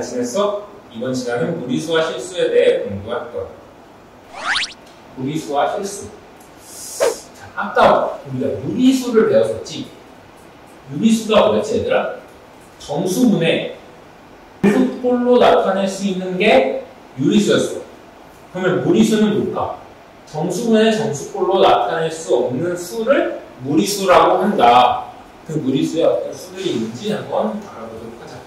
지냈어? 이번 시간은 무리수와 실수에 대해 공부할 거야. 무리수와 실수. 자, 아까 우리가 유리수를 배웠었지? 유리수가 뭐였지, 얘들아? 정수분의 무리수꼴로 나타낼 수 있는 게 유리수였어. 그러면 무리수는 뭘까? 정수분의 정수꼴로 나타낼 수 없는 수를 무리수라고 한다. 그 무리수에 어떤 수들이 있는지 한번 알아보도록 하자.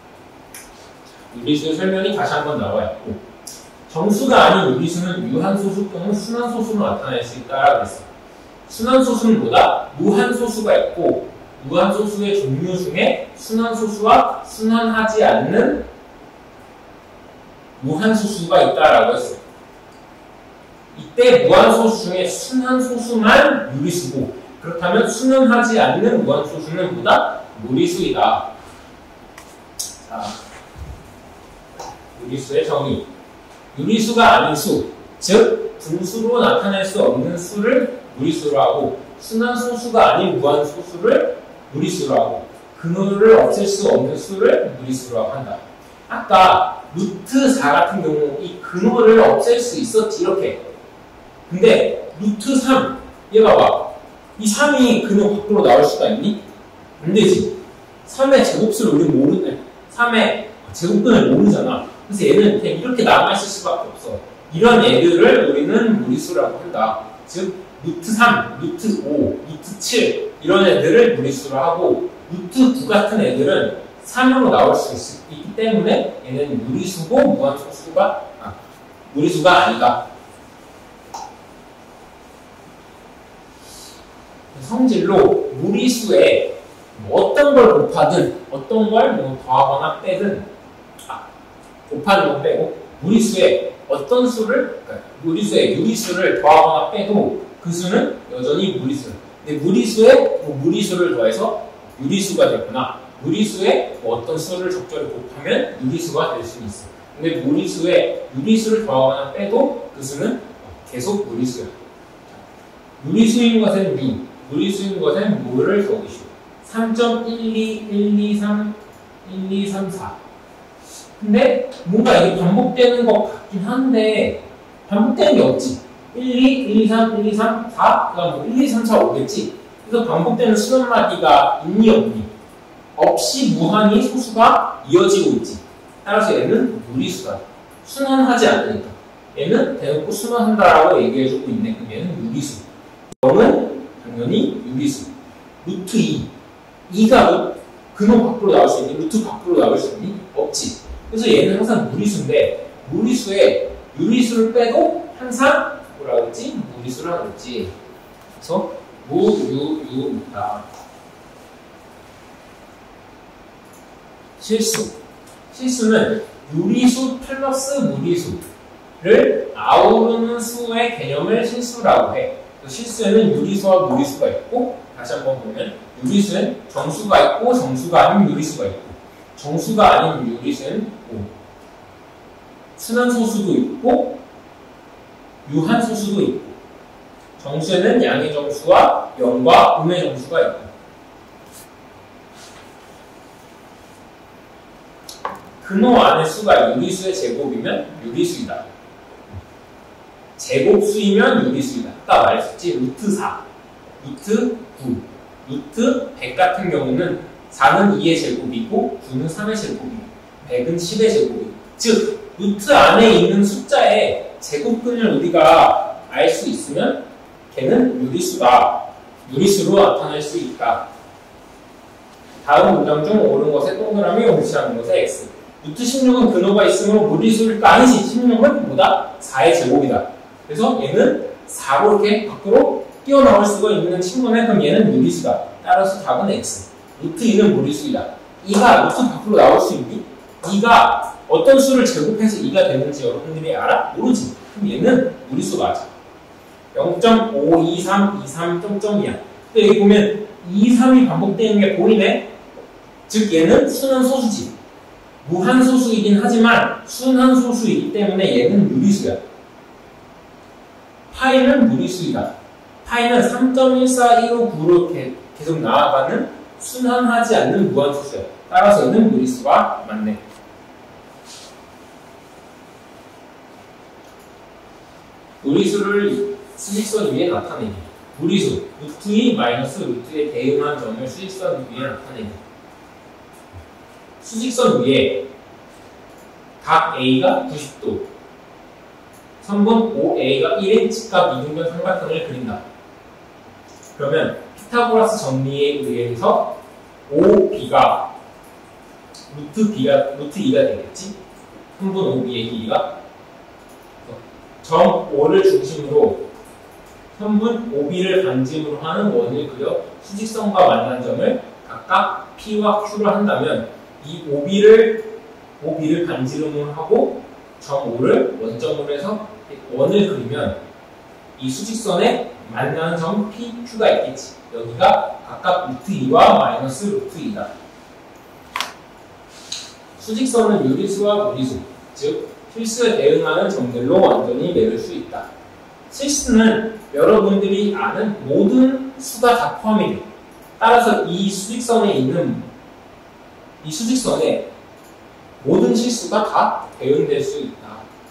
유리수의 설명이 다시 한번 나와 있고, 정수가 아닌 유리수는 유한소수 또는 순환소수로 나타낼 수 있다라고 했어. 순환소수는 뭐다? 무한소수가 있고, 무한소수의 종류 중에 순환소수와 순환하지 않는 무한소수가 있다라고 했어. 이때 무한소수 중에 순환소수만 유리수고, 그렇다면 순환하지 않는 무한소수는 뭐다? 무리수이다. 자, 유리수의 정의. 유리수가 아닌 수, 즉 분수로 나타낼 수 없는 수를 무리수로 하고, 순환소수가 아닌 무한소수를 무리수로 하고, 근호를 없앨 수 없는 수를 무리수로 한다. 아까 루트 4 같은 경우 이 근호를 없앨 수 있었지, 이렇게. 근데 루트 3, 얘 봐봐. 이 3이 근호 밖으로 나올 수가 있니? 안 되지. 3의 제곱수를 우리는 모르네. 3의 제곱근을 모르잖아. 그래서 얘는 그냥 이렇게 남아있을 수밖에 없어. 이런 애들을 우리는 무리수라고 한다. 즉, 루트 3, 루트 5, 루트 7 이런 애들을 무리수로 하고, 루트 9 같은 애들은 3으로 나올 수 있기 때문에 얘는 무리수고 무한소수가 무리수가 아니다. 성질로 무리수에 어떤 걸 곱하든 어떤 걸 더하거나 빼든 곱하는 건 빼고 무리수에 어떤 수를 무리수에 유리수를 더하거나 빼도 그 수는 여전히 무리수. 근데 무리수에 무리수를 더해서 유리수가 되거나 무리수에 어떤 수를 적절히 곱하면 유리수가 될 수 있어. 근데 무리수에 유리수를 더하거나 빼도 그 수는 계속 무리수야. 유리수인 것은 유, 무리수인 것은 무를 적으시오. 3.12, 1, 2, 3, 1, 2, 3, 4. 근데 뭔가 이게 반복되는 것 같긴 한데 반복되는 게 없지. 1, 2, 1, 2, 3, 1, 2, 3, 4, 그 다음 1, 2, 3, 4, 5겠지. 그래서 반복되는 수렴마디가 있니 없니? 없이 무한히 소수가 이어지고 있지. 따라서 얘는 무리수다. 순환하지 않으니까. 얘는 대놓고 순환한다라고 얘기해주고 있네. 그럼 얘는 유리수. 0은 당연히 유리수. 루트 2. 2가 근호 밖으로 나올 수 있니? 루트 밖으로 나올 수 있니? 없지. 그래서 얘는 항상 무리수인데 무리수에 유리수를 빼도 항상 뭐라고 했지? 무리수라고 했지. 그래서 무유유다. 실수. 실수는 유리수 플러스 무리수를 아우르는 수의 개념을 실수라고 해. 실수에는 유리수와 무리수가 있고, 다시 한번 보면 유리수엔 정수가 있고 정수가 아닌 유리수가 있고, 정수가 아닌 유리수엔 순환소수도 있고 유한소수도 있고, 정수에는 양의 정수와 영과 음의 정수가 있고, 근호 안의 수가 유리수의 제곱이면 유리수이다. 제곱수이면 유리수이다. 아까 말했었지. 루트 4, 루트 9, 루트 100 같은 경우는 4는 2의 제곱이고 9는 3의 제곱이고 100은 10의 제곱이고, 즉 루트 안에 있는 숫자의 제곱근을 우리가 알 수 있으면 걔는 유리수다. 유리수로 나타낼 수 있다. 다음 문장 중 옳은 것에 동그라미, 옳지 않은 것에 X. 루트 16은 근호가 있으므로 무리수일까? 아니지. 16은 뭐다? 4의 제곱이다. 그래서 얘는 4로 이렇게 밖으로 뛰어나올 수가 있는 친구네. 그럼 얘는 유리수다. 따라서 답은 X. 루트 2는 무리수이다. 2가 루트 밖으로 나올 수 있니? 2가 어떤 수를 제곱해서 2가 되는지 여러분들이 알아? 모르지. 그럼 얘는 무리수 맞아. 0.523, 23 점점이야. 근데 여기 보면 2, 3이 반복되는 게 보이네? 즉 얘는 순환소수지. 무한소수이긴 하지만 순환소수이기 때문에 얘는 유리수야. 파이는 무리수이다. 파이는 3.14159로 계속 나아가는 순환하지 않는 무한소수야. 따라서 얘는 무리수가 맞네. 무리수를 수직선 위에 나타내기. 무리수, 루트 2 마이너스 루트에 대응한 점을 수직선 위에 나타내기. 수직선 위에 각 A가 90도, 선분 OA가 1인 직각 이등변 삼각형을 그린다. 그러면 피타고라스 정리에 의해서 OB가 루트 2가 되겠지? 선분 OB의 길이가 점 O를 중심으로 선분 OB를 반지름으로 하는 원을 그려 수직선과 만난 점을 각각 P와 Q로 한다면 이 OB를 반지름으로 하고 점 O를 원점으로 해서 원을 그리면 이 수직선에 만나는 점 P, Q가 있겠지. 여기가 각각 루트 2와 마이너스 루트 2다. 수직선은 유리수와 무리수, 즉 필수에 대응하는 점들로 완전히 메울 수 있다. 실수는 여러분들이 아는 모든 수가 다 포함이 돼. 따라서 이 수직선에 모든 실수가 다 대응될 수 있다.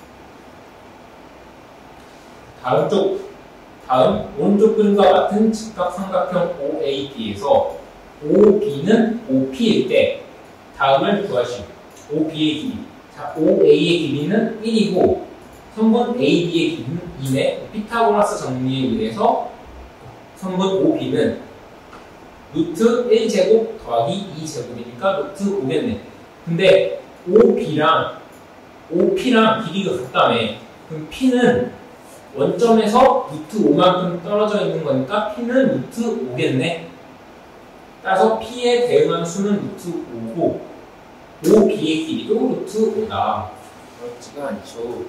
다음 오른쪽 그림과 같은 직각삼각형 OAB에서 OB는 OP일 때 다음을 구하시오. OB의 길이. 자, OA의 길이는 1이고 선분 AB의 길이는 2네. 피타고라스 정리에 의해서 선분 OB는 루트 1제곱 더하기 2제곱이니까 루트 5겠네. 근데 OP랑 길이가 같다며. 그럼 P는 원점에서 루트 5만큼 떨어져 있는 거니까 P는 루트 5겠네. 따라서 P에 대응하는 수는 루트 5고 OB의 길이도 루트 5다. 그렇지가 않죠.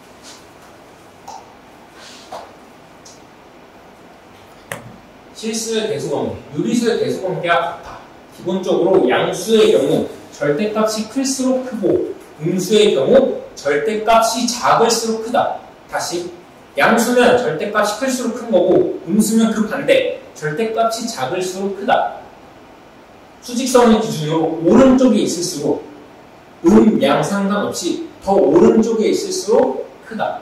실수의 대수관계, 유리수의 대수관계가 같아. 기본적으로 양수의 경우 절대값이 클수록 크고 음수의 경우 절대값이 작을수록 크다. 다시 양수면 절대값이 클수록 큰 거고 음수면 그 반대 절대값이 작을수록 크다. 수직선의 기준으로 오른쪽에 있을수록 양 상관없이 더 오른쪽에 있을수록 크다.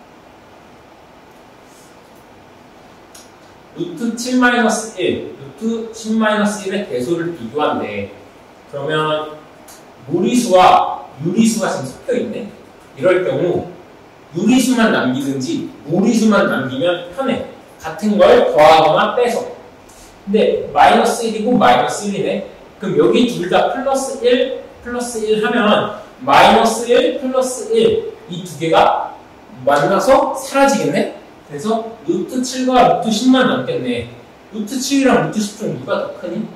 루트 7-1, 루트 10-1의 대소를 비교한대. 그러면 무리수와 유리수가 지금 섞여있네. 이럴 경우 유리수만 남기든지 무리수만 남기면 편해. 같은 걸 더하거나 빼서. 근데 마이너스 1이고 마이너스 1이네. 그럼 여기 둘 다 플러스 1 하면 마이너스 1 플러스 1 이 두 개가 만나서 사라지겠네. 그래서 루트 7과 루트 10만 남겠네. 루트 7이랑 루트 10 중 누가 더 크니?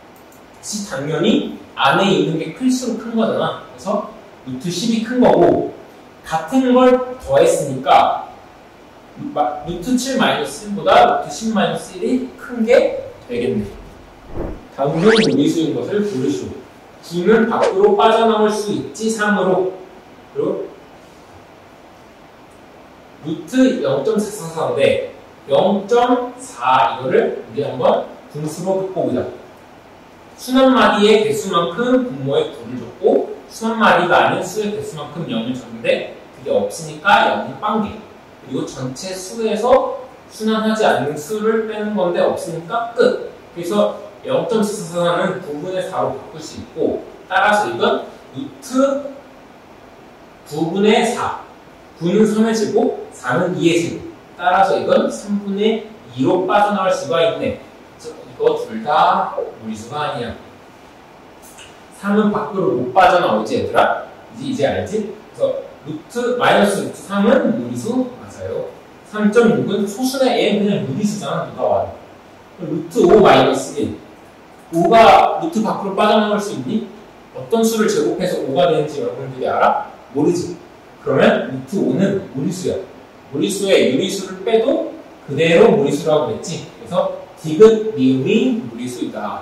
당연히 안에 있는 게 클수록 큰 거잖아. 그래서 루트 10이 큰 거고 같은 걸 더했으니까 루트 7-1보다 루트 10-1이 큰 게 되겠네. 다음은 무리수인 것을 고르시오. 2는 밖으로 빠져나올 수 있지 3으로. 그리고 루트 0.444인데 0.4 이거를 우리 한번 분수로 바꿔보자. 수납마디의 개수만큼 분모의 9를 줬고 수납마디가 아닌 수의 개수만큼 0을 줬는데 그게 없으니까 0이 빵개. 그리고 전체 수에서 순환하지 않는 수를 빼는 건데 없으니까 끝. 그래서 0.444는 9분의 4로 바꿀 수 있고 따라서 이건 루트 9분의 4. 9는 3의 제곱, 4는 2의 제곱. 따라서 이건 3분의 2로 빠져나갈 수가 있네. 이거 둘 다 무리수가 아니야. 3은 밖으로 못 빠져나오지 얘들아? 이제 알지? 그래서 마이너스 루트 3은 무리수 맞아요. 3.6은 소수의 얘는 그냥 무리수잖아. 누가 와도. 루트 5 마이너스 1. 5가 루트 밖으로 빠져나갈 수 있니? 어떤 수를 제곱해서 5가 되는지 여러분들이 알아? 모르지? 그러면 루트 5는 무리수야. 무리수에 유리수를 빼도 그대로 무리수라고 그랬지? 그래서 디귿, 미음이 무리수이다.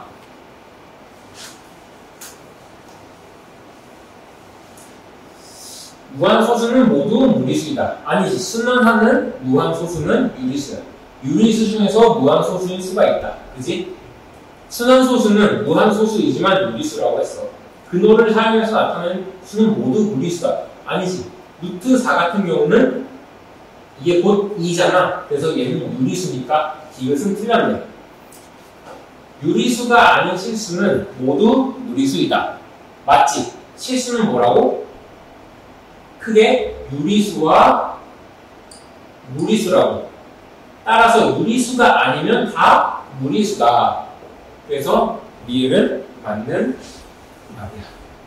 무한소수는 모두 무리수이다. 아니지. 순환하는 무한소수는 유리수야. 유리수 중에서 무한소수인 수가 있다. 그지? 순환소수는 무한소수이지만 유리수라고 했어. 근호를 사용해서 나타내는 수는 모두 무리수다. 아니지. 루트 4 같은 경우는 이게 곧 2잖아. 그래서 얘는 유리수니까 디귿은 틀렸네. 유리수가 아닌 실수는 모두 유리수이다. 맞지? 실수는 뭐라고? 크게 유리수와 무리수라고. 따라서 유리수가 아니면 다 무리수다. 그래서 리을은 맞는 답이야.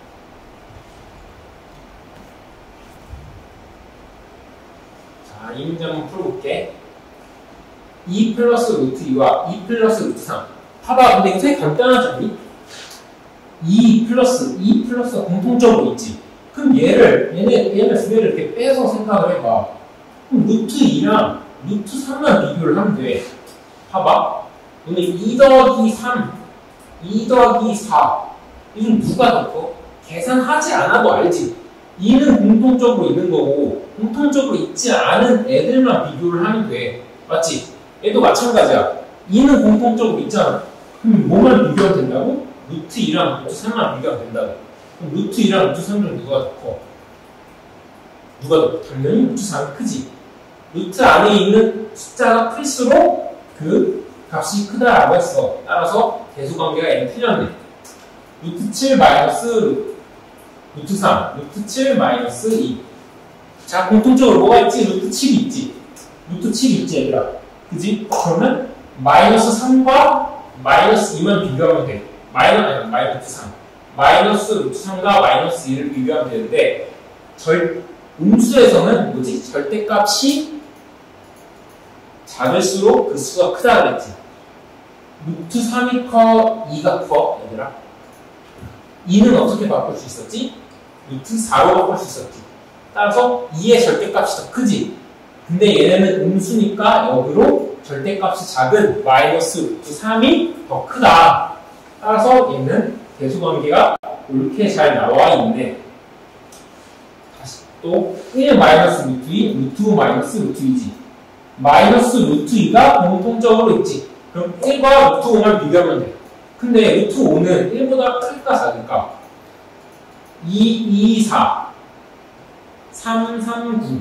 자, 이 문제 한번 풀어볼게. 2 플러스 루트 2와 2 플러스 루트 3. 봐봐, 근데 이거 되게 간단하지 않니? 2 플러스가 공통적으로 있지. 그럼 얘네 두 개를 이렇게 빼서 생각을 해봐. 그럼 루트 2랑 루트 3만 비교를 하면 돼. 봐봐. 오늘 2 더하기 3, 2 더하기 4. 이중 누가 더 커? 계산하지 않아도 알지. 2는 공통적으로 있는 거고, 공통적으로 있지 않은 애들만 비교를 하면 돼. 맞지? 얘도 마찬가지야. 2는 공통적으로 있잖아. 그럼 뭐만 비교하면 된다고? 루트 2랑 루트 3만 비교하면 된다고. 그럼 루트 2랑 루트 3중 누가 더 커? 누가 더 커? 당연히 루트 4가 크지. 루트 안에 있는 숫자가 클수록 그 값이 크다라고 했어. 따라서 대수관계가 얘는 틀렸네. 루트 7 마이너스 루트 3, 루트 7 마이너스 2. 자, 공통적으로 뭐가 있지? 루트 7이 있지. 루트 7이 있지, 얘들아. 그지? 그러면 마이너스 3과 마이너스 2만 비교하면 돼. 마이너스 3. 마이너스 루트 3과 마이너스 2를 비교하면 되는데, 음수에서는 뭐지? 절대값이 작을수록 그 수가 크다 그랬지. 루트 3이 커, 2가 커, 얘들아. 2는 어떻게 바꿀 수 있었지? 루트 4로 바꿀 수 있었지. 따라서 2의 절대값이 더 크지. 근데 얘네는 음수니까 역으로 절대값이 작은 마이너스 루트 3이 더 크다. 따라서 얘는 대수관계가 옳게 잘 나와 있네. 다시 또 1 마이너스 루트 2, 루트 5 마이너스 루트 2지. 마이너스 루트 2가 공통적으로 있지. 그럼 1과 루트 5만 비교하면 돼. 근데 루트 5는 1보다 클까 작을까? 2, 2, 4, 3, 3, 9.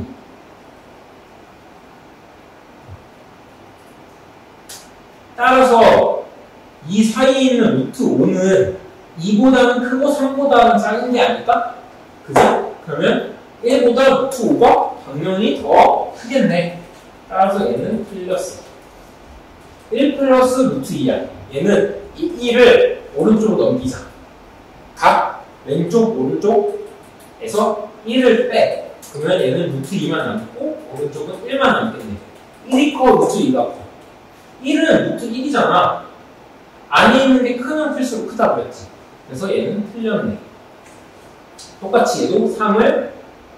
따라서 이 사이에 있는 루트 5는 2보다는 크고 3보다는 작은 게 아닐까? 그죠? 그러면 1보다 루트 5가 당연히 더 크겠네. 따라서 얘는 틀렸어. 1 플러스 루트 2야. 얘는 이 1을 오른쪽으로 넘기자. 각 왼쪽, 오른쪽에서 1을 빼. 그러면 얘는 루트 2만 남고 오른쪽은 1만 남겠네. 1이 커, 루트 2가 커. 1은 루트 1이잖아. 안에 있는 게 크면 클수록 크다고 그랬지. 그래서 얘는 틀렸네. 똑같이 얘도 3을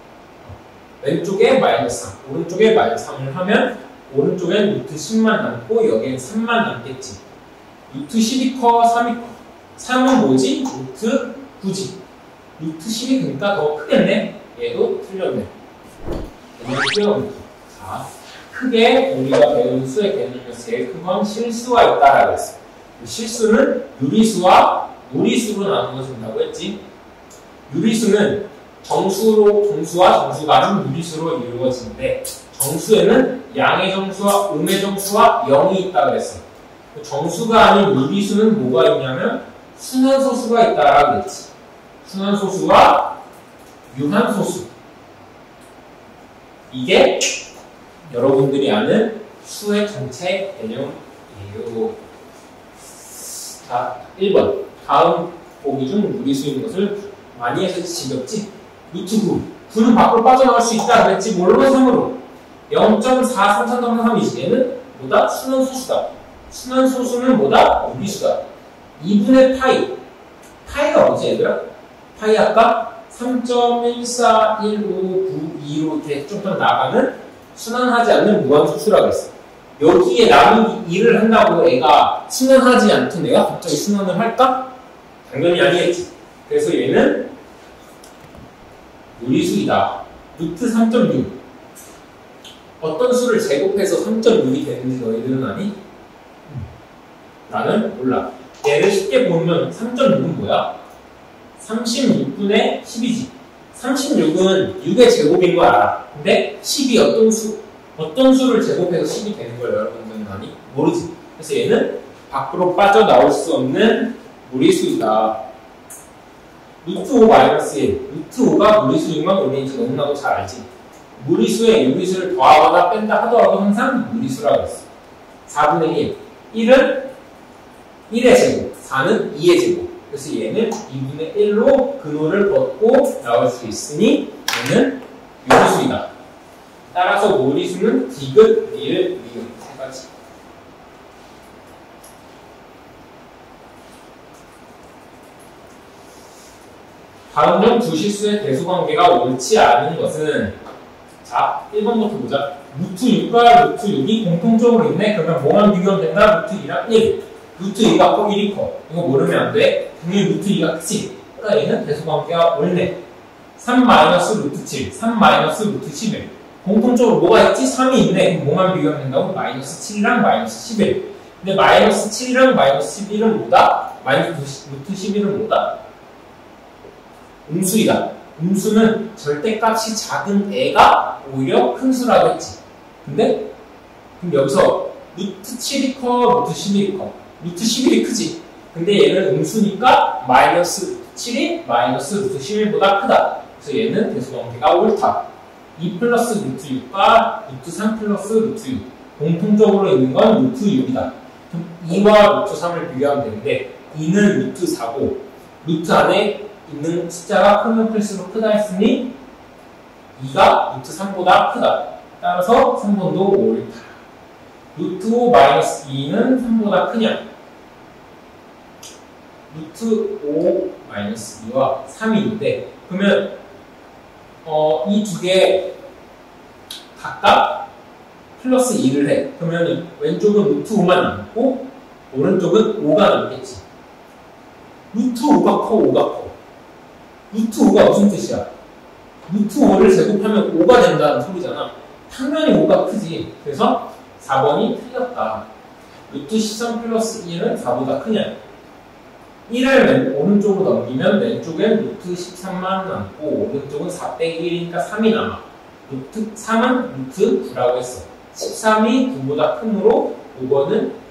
왼쪽에 마이너스 3, 오른쪽에 마이너스 3을 하면 오른쪽엔 루트 10만 남고 여기엔 3만 남겠지. 루트 10이 커, 3이 커. 3은 뭐지? 루트 9지. 루트 10이 그러니까 더 크겠네. 얘도 틀렸네. 자, 크게 우리가 배운 수의 개념에서 제일 큰 건 실수가 있다라고 했어. 실수는 유리수와 무리수로 나누어진다고 했지. 유리수는 정수와 정수가는 유리수로 이루어지는데, 정수에는 양의 정수와 음의 정수와 0이 있다고 했어. 정수가 아닌 유리수는 뭐가 있냐면 순환소수가 있다라고 했지. 순환소수와 유한소수. 이게 여러분들이 아는 수의 전체 개념이에요. 자, 1번. 다음 보기 중 무리수인 것을 많이 해서 지겹지? 루트 9. 9는 밖으로 빠져나갈 수 있다 그랬지. 뭘로? 3으로. 0.43333이지. 얘는 뭐다? 순환소수다. 순환소수는 뭐다? 유리수다. 2분의 파이. 파이가 뭐지, 얘들아? 파이 아까 3.1415922로 이렇게 좀 더 나가는 순환하지 않는 무한소수라고 했어. 여기에 남은 일을 한다고 애가 순환하지 않던 애가 갑자기 순환을 할까? 당연히 아니겠지. 그래서 얘는 유리수이다. 루트 3.6. 어떤 수를 제곱해서 3.6이 되는지 너희들은 아니? 나는 몰라. 얘를 쉽게 보면 3.6은 뭐야? 36분의 10이지. 36은 6의 제곱인 거 알아. 근데 10이 어떤 수? 어떤 수를 제곱해서 10이 되는 걸 여러분들은 아니? 모르지. 그래서 얘는 밖으로 빠져나올 수 없는 무리수이다. 루트 5 마이너스 1. 루트 5가 무리수이면 우리 이제 너무나도 잘 알지. 무리수에 유리수를 더하거나 뺀다 하더라도 항상 무리수라고 했어. 4분의 1. 1은 1의 제곱, 4는 2의 제곱. 그래서 얘는 2분의 1로 근호를 벗고 나올 수 있으니 얘는 유리수이다. 따라서 무리수는 디귿, 리을, 미음 세 가지. 다음 중 두실수의 대수관계가 옳지 않은 것은 자, 1번부터 보자. 루트 6과 루트 6이 공통적으로 있네? 그러면 뭐만 비교하면 된다? 루트 2랑 1. 루트 2가 커, 1이 커. 이거 모르면 안 돼. 분명히 루트 2가 크지? 그러니까 얘는 대수관계가 옳네. 3 마이너스 루트 7, 3 마이너스 루트 11. 공통적으로 뭐가 있지? 3이 있네. 그럼 뭐만 비교하면 된다고? 마이너스 7이랑 마이너스 11. 근데 마이너스 7이랑 마이너스 11은 뭐다? 마이너스 루트 11은 뭐다? 음수이다. 음수는 절대값이 작은 애가 오히려 큰 수라고 했지. 근데 그럼 여기서 루트 7이 커, 루트 11이 커. 루트 11이 크지. 근데 얘는 음수니까 마이너스 7이 마이너스 루트 11보다 크다. 그래서 얘는 대수관계가 옳다. 2 플러스 루트 6과 루트 3 플러스 루트 6. 공통적으로 있는 건 루트 6이다. 그럼 2와 루트 3을 비교하면 되는데 2는 루트 4고 루트 안에 있는 숫자가 크면 클수록 크다 했으니 2가 루트 3보다 크다. 따라서 3번도 옳다. 루트 5 마이너스 2는 3보다 크냐? 루트 5 마이너스 2와 3이 있는데 그러면 이 두 개 각각 플러스 2를 해. 그러면 왼쪽은 루트 5만 남고 오른쪽은 5가 남겠지. 루트 5가 커, 5가 커. 루트 5가 무슨 뜻이야? 루트 5를 제곱하면 5가 된다는 소리잖아. 당연히 5가 크지. 그래서 4번이 틀렸다. 루트 13 플러스 1은 4보다 크냐? 1을 오른쪽으로 넘기면 왼쪽엔 루트 13만 남고 오른쪽은 4 빼기 1이니까 3이 남아. 루트 3은 루트 9라고 했어. 13이 9보다 크므로 5번은